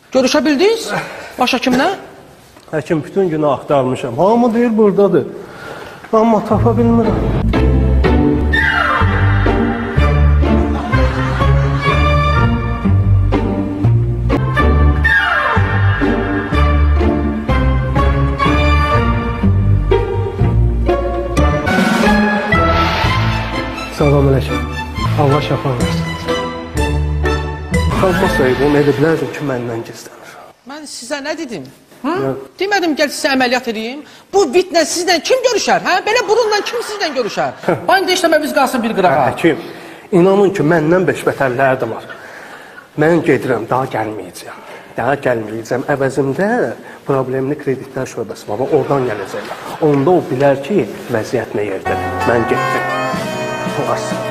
Görüşə bildiniz? Baş həkimlə? Həkim bütün günü axtarmışam. Hamı deyir buradadır. Amma tapa bilmirəm. Salam əleykum. Allah şəfa versin. Qalmasaydım, elə bilərdim ki, məndən gizlənir. Mən sizə nə dedim? Demədim gəl sizə əməliyyat edeyim. Bu vitlə sizlə kim görüşər? Hə? Belə burunla kim sizlə görüşər? Bayında işləməmiz qalsın bir qırağa. Həkim, inanın ki, məndən beşbətərlər də var. Mən gedirəm, daha gəlməyəcəm. Daha gəlməyəcəm. Əvəzimdə problemli kreditlər şöbəsi var, oradan gələcəklər. Onda o bilər ki, vəziyyət nə yerdə. Mən getdim. Olasın.